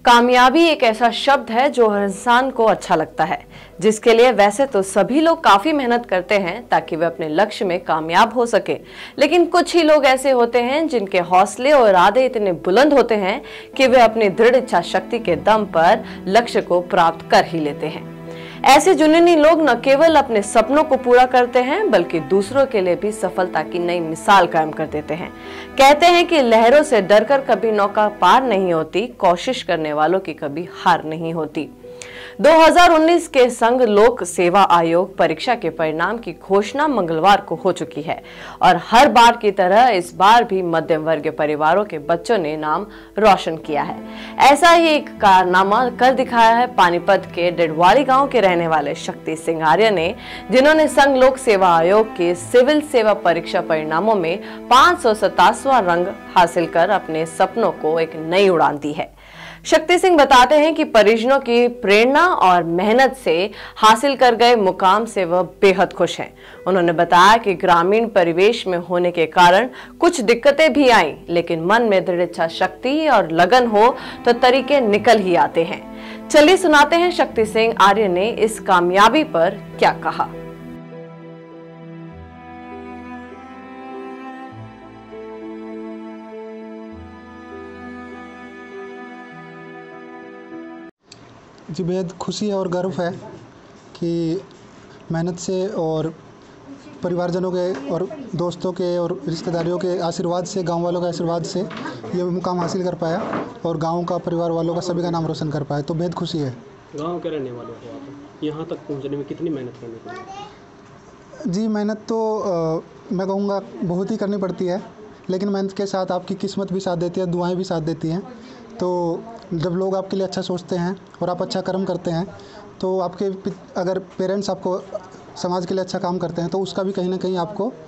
कामयाबी एक ऐसा शब्द है जो हर इंसान को अच्छा लगता है, जिसके लिए वैसे तो सभी लोग काफी मेहनत करते हैं ताकि वे अपने लक्ष्य में कामयाब हो सके। लेकिन कुछ ही लोग ऐसे होते हैं जिनके हौसले और इरादे इतने बुलंद होते हैं कि वे अपनी दृढ़ इच्छा शक्ति के दम पर लक्ष्य को प्राप्त कर ही लेते हैं। ऐसे जुनूनी लोग न केवल अपने सपनों को पूरा करते हैं बल्कि दूसरों के लिए भी सफलता की नई मिसाल कायम कर देते हैं। कहते हैं कि लहरों से डरकर कभी नौका पार नहीं होती, कोशिश करने वालों की कभी हार नहीं होती। 2019 के संघ लोक सेवा आयोग परीक्षा के परिणाम की घोषणा मंगलवार को हो चुकी है और हर बार की तरह इस बार भी मध्यम वर्गीय परिवारों के बच्चों ने नाम रोशन किया है। ऐसा ही एक कारनामा कर दिखाया है पानीपत के डेडवाड़ी गांव के रहने वाले शक्ति सिंह आर्य ने, जिन्होंने संघ लोक सेवा आयोग के सिविल सेवा परीक्षा परिणामों में 527वां रंग हासिल कर अपने सपनों को एक नई उड़ान दी है। शक्ति सिंह बताते हैं कि परिजनों की प्रेरणा और मेहनत से हासिल कर गए मुकाम से वह बेहद खुश हैं। उन्होंने बताया कि ग्रामीण परिवेश में होने के कारण कुछ दिक्कतें भी आईं, लेकिन मन में दृढ़ इच्छा शक्ति और लगन हो तो तरीके निकल ही आते हैं। चलिए सुनाते हैं शक्ति सिंह आर्य ने इस कामयाबी पर क्या कहा। जी, बेहद खुशी है और गर्व है कि मेहनत से और परिवारजनों के और दोस्तों के और रिश्तेदारियों के आशीर्वाद से, गांव वालों के आशीर्वाद से ये मुकाम हासिल कर पाया और गांव का, परिवार वालों का, सभी का नाम रोशन कर पाया। तो बेहद खुशी है। गांव के रहने वाले हो आप, यहाँ तक पहुँचने में कितनी मेहनत करनी पड़ी? जी, मेहनत तो मैं कहूँगा बहुत ही करनी पड़ती है, लेकिन मेहनत के साथ आपकी किस्मत भी साथ देती है, दुआएँ भी साथ देती हैं। तो जब लोग आपके लिए अच्छा सोचते हैं और आप अच्छा कर्म करते हैं तो आपके अगर पेरेंट्स आपको समाज के लिए अच्छा काम करते हैं तो उसका भी कहीं ना कहीं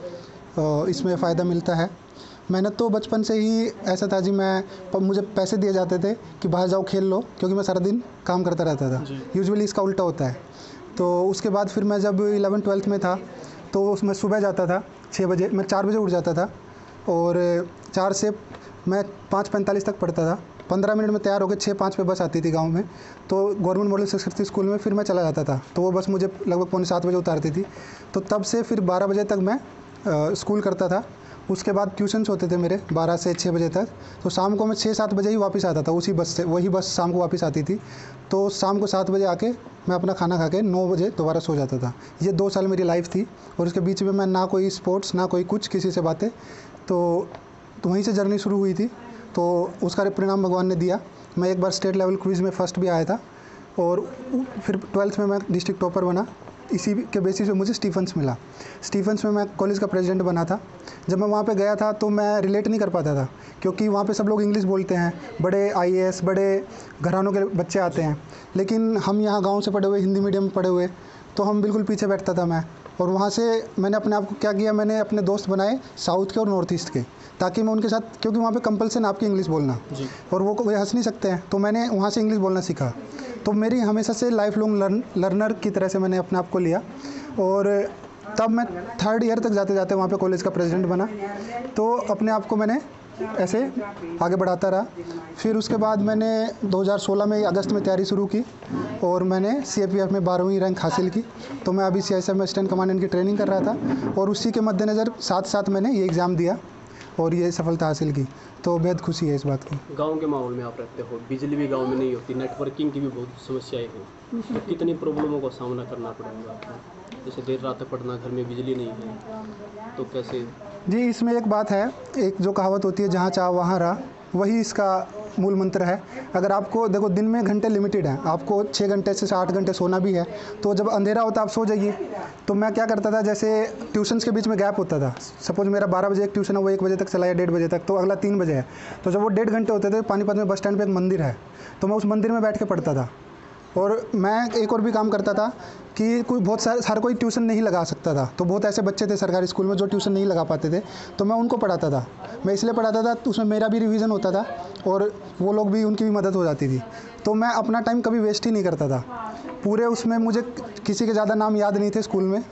आपको इसमें फ़ायदा मिलता है। मेहनत तो बचपन से ही ऐसा था जी, मुझे पैसे दिए जाते थे कि बाहर जाओ खेल लो, क्योंकि मैं सारा दिन काम करता रहता था। यूजुअली इसका उल्टा होता है। तो उसके बाद फिर मैं जब 11th-12th में था तो उसमें सुबह जाता था 6 बजे, मैं 4 बजे उठ जाता था और 4 से मैं 5:45 तक पढ़ता था। 15 मिनट में तैयार होकर 6:05 पे बस आती थी गांव में, तो गवर्नमेंट मॉडल सरस्वती स्कूल में फिर मैं चला जाता था। तो वो बस मुझे लगभग 6:45 बजे उतारती थी। तो तब से फिर 12 बजे तक मैं स्कूल करता था। उसके बाद ट्यूशन्स होते थे मेरे 12 से 6 बजे तक। तो शाम को मैं 6-7 बजे ही वापस आता था उसी बस से, वही बस शाम को वापस आती थी। तो शाम को 7 बजे आके मैं अपना खाना खा के 9 बजे दोबारा सो जाता था। ये 2 साल मेरी लाइफ थी और उसके बीच में मैं ना कोई स्पोर्ट्स, ना कोई कुछ, किसी से बातें। तो वहीं से जर्नी शुरू हुई थी। तो उसका परिणाम भगवान ने दिया। मैं एक बार स्टेट लेवल क्विज़ में फर्स्ट भी आया था और फिर 12th में मैं डिस्ट्रिक्ट टॉपर बना। इसी के बेसिस पे मुझे स्टीफन्स मिला। स्टीफन्स में मैं कॉलेज का प्रेसिडेंट बना था। जब मैं वहाँ पे गया था तो मैं रिलेट नहीं कर पाता था, क्योंकि वहाँ पे सब लोग इंग्लिश बोलते हैं, बड़े IAS, बड़े घरानों के बच्चे आते हैं, लेकिन हम यहाँ गाँव से पढ़े हुए, हिंदी मीडियम में पढ़े हुए, तो हम बिल्कुल पीछे बैठता था मैं। और वहाँ से मैंने अपने आप को क्या किया, मैंने अपने दोस्त बनाए साउथ के और नॉर्थ ईस्ट के, ताकि मैं उनके साथ, क्योंकि वहाँ पे कंपल्सन आपकी इंग्लिश बोलना और वो हंस नहीं सकते हैं, तो मैंने वहाँ से इंग्लिश बोलना सीखा। तो मेरी हमेशा से लाइफ लॉन्ग लर्नर की तरह से मैंने अपने आप को लिया और तब मैं 3rd ईयर तक जाते जाते वहाँ पे कॉलेज का प्रेसिडेंट बना। तो अपने आप को मैंने ऐसे आगे बढ़ाता रहा। फिर उसके बाद मैंने 2016 में अगस्त में तैयारी शुरू की और मैंने CAPF में 12वीं रैंक हासिल की। तो मैं अभी CISF में असिस्टेंट कमांडेंट की ट्रेनिंग कर रहा था और उसी के मद्देनज़र साथ साथ मैंने ये एग्ज़ाम दिया और ये सफलता हासिल की। तो बेहद खुशी है इस बात की। गांव के माहौल में आप रहते हो, बिजली भी गांव में नहीं होती, नेटवर्किंग की भी बहुत समस्याएं हैं, तो कितनी प्रॉब्लमों का सामना करना पड़ेगा आपको? जैसे देर रात तक पढ़ना, घर में बिजली नहीं है, तो कैसे? जी, इसमें एक बात है, एक जो कहावत होती है, जहाँ चाह वहाँ रहा, वही इसका मूल मंत्र है। अगर आपको देखो, दिन में घंटे लिमिटेड हैं, आपको 6 घंटे से 8 घंटे सोना भी है, तो जब अंधेरा होता आप सो जाइए। तो मैं क्या करता था, जैसे ट्यूशन्स के बीच में गैप होता था, सपोज मेरा 12 बजे एक ट्यूशन है, वो 1 बजे तक चला या 1:30 बजे तक, तो अगला 3 बजे है। तो जब वो 1.5 घंटे होते थे, पानीपत में बस स्टैंड पर एक मंदिर है, तो मैं उस मंदिर में बैठ के पढ़ता था। और मैं एक और भी काम करता था कि कोई बहुत सारे हर कोई ट्यूशन नहीं लगा सकता था, तो बहुत ऐसे बच्चे थे सरकारी स्कूल में जो ट्यूशन नहीं लगा पाते थे, तो मैं उनको पढ़ाता था। मैं इसलिए पढ़ाता था तो उसमें मेरा भी रिवीजन होता था और वो लोग भी, उनकी भी मदद हो जाती थी। तो मैं अपना टाइम कभी वेस्ट ही नहीं करता था पूरे उसमें। मुझे किसी के ज़्यादा नाम याद नहीं थे स्कूल में,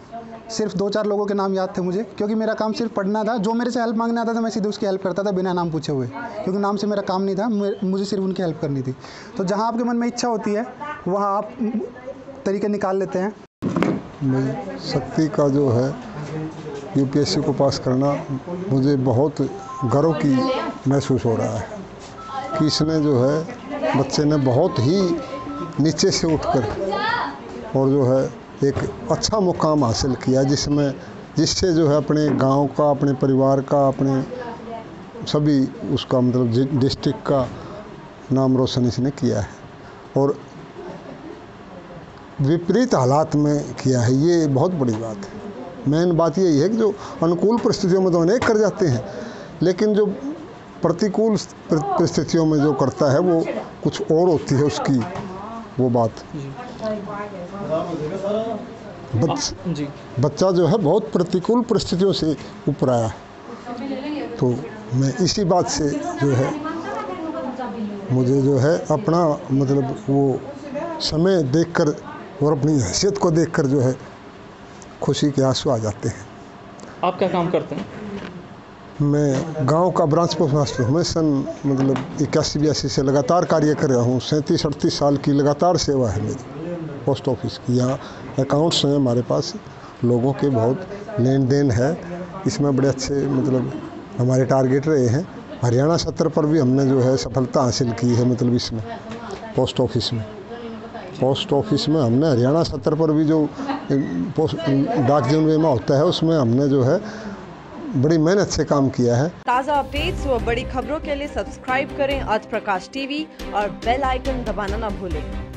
सिर्फ 2-4 लोगों के नाम याद थे मुझे, क्योंकि मेरा काम सिर्फ पढ़ना था। जो मेरे से हेल्प मांगने आता था मैं सीधे उसकी हेल्प करता था बिना नाम पूछे हुए, क्योंकि नाम से मेरा काम नहीं था, मुझे सिर्फ उनकी हेल्प करनी थी। तो जहाँ आपके मन में इच्छा होती है वहाँ आप तरीके निकाल लेते हैं। मैं शक्ति का जो है यूपीएससी को पास करना मुझे बहुत गर्व की महसूस हो रहा है कि इसने जो है बच्चे ने बहुत ही नीचे से उठकर और जो है एक अच्छा मुकाम हासिल किया, जिससे जो है अपने गांव का, अपने परिवार का, अपने सभी उसका मतलब डिस्ट्रिक्ट का नाम रोशन इसने किया है और विपरीत हालात में किया है। ये बहुत बड़ी बात है। मेन बात यही है कि जो अनुकूल परिस्थितियों में तो अनेक कर जाते हैं, लेकिन जो प्रतिकूल परिस्थितियों में जो करता है वो कुछ और होती है उसकी वो बात। बच्चा जो है बहुत प्रतिकूल परिस्थितियों से ऊपर आया, तो मैं इसी बात से जो है मुझे जो है अपना मतलब वो समय देखकर और अपनी हैसियत को देखकर जो है खुशी के आंसू आ जाते हैं। आप क्या काम करते हैं? मैं गांव का ब्रांच पोस्ट मास्टर हूँ। मैं सन मतलब 81-82 से लगातार कार्य कर रहा हूँ। 37-38 साल की लगातार सेवा है मेरी पोस्ट ऑफिस की। यहाँ अकाउंट्स हैं हमारे पास, लोगों के बहुत लेन देन है, इसमें बड़े अच्छे मतलब हमारे टारगेट रहे हैं। हरियाणा सत्र पर भी हमने जो है सफलता हासिल की है, मतलब इसमें पोस्ट ऑफिस में हमने हरियाणा सत्र पर भी जो डाक जीवन बीमा होता है उसमें हमने जो है बड़ी मेहनत से काम किया है। ताज़ा अपडेट्स व बड़ी खबरों के लिए सब्सक्राइब करें आज प्रकाश टीवी और बेल आइकन दबाना न भूलें।